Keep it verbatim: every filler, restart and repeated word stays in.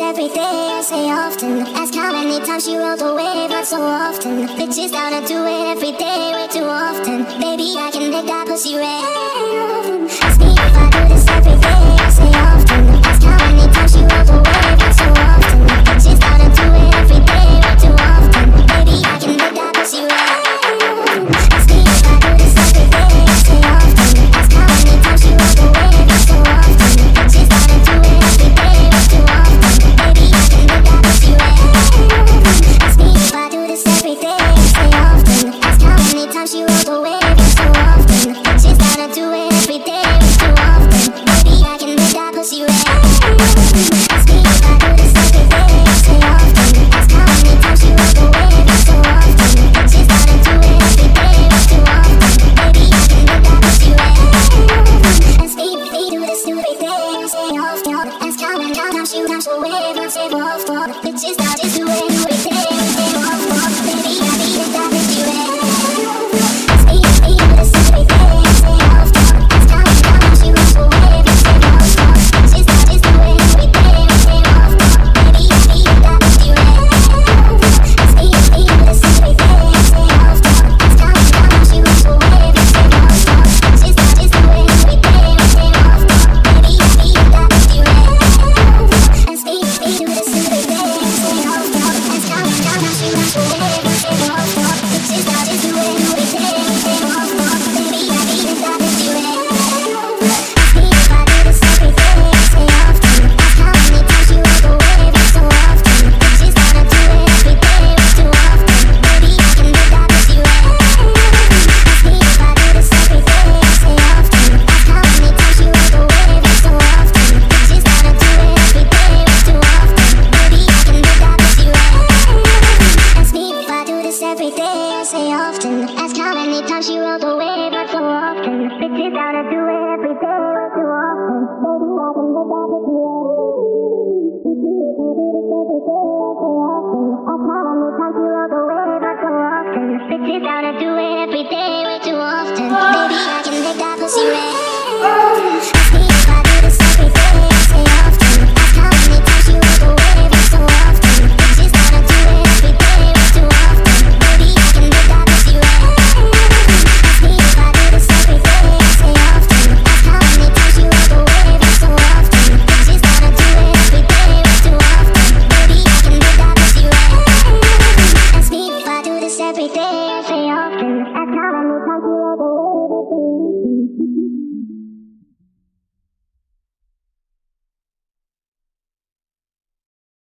every day, I say often. Ask how many times she rolled away, but so often. Bitches down to do it every day, way too often. Baby, I can make that pussy red. Ask me if I do this every day, I say often. Ask how many times she rolled away, but so often. Bitches down to do it every day, way too often. Baby, I can make that pussy red. Ask me if I do this every day, I say often. Ask how many times she rolled away, but so often. Bitches down to do it every day, way too often. Baby, I can make that pussy red. Ask me if I do this every day, I say often. Ask how many times she rolled away, but so often. Bitches down to do it every day, way too often. Baby, I can make that pussy red. Ask me if I do this every day, I say often. Ask how many times she rolled away, but so often. Bitches down to do it every day, way too often. Baby, I can make that pussy red. Ask me if we do this every day, I say often. Ask how many times she rolled away, but so often. Bitches down to do it every day, way too often. Baby, I can make that pussy red. Ask me if we do this every day, I say often. Ask how many times she rolled away, but so often. Bitches down to do it every day, way too often. Baby, I can make that pussy red. Ask me if we do this every day, I say often. Ask how many times she rolled away, but so often. Bitches down to do it every day, way too often. Baby, I can make that pussy red. Ask me if we do this every day, I say often. Ask how many times she rolled away, but so often. Bitches down to do it every day, way too often. Baby, I can make that pussy red. Ask me if I do this every day, I say often. Ask how many times she rolled away, but so often. Bitches down to do it every day, way too often. Baby, I can make that pussy red. Ask me if I do this every day, I say often. Ask how many times she rolled away, but so often. Bitches down to do it every day, way too often. Baby, I can make that pussy red. Ask me if I do this every day, I say often. Ask how many times she rolled away, but so often. Bitches down to do it every day, way too often. Baby, I can make that pussy red. Ask how many times she rolled away, but so often. Bitches down to do